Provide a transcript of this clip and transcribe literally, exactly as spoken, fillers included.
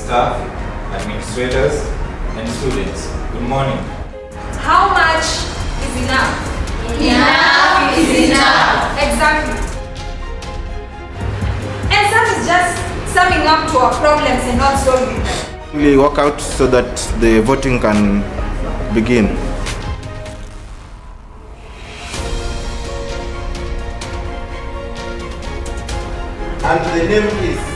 staff, administrators, and students. Good morning. How much is enough? Enough is enough. Exactly. And some is just summing up to our problems and not solving them. We walk out so that the voting can begin. And the name is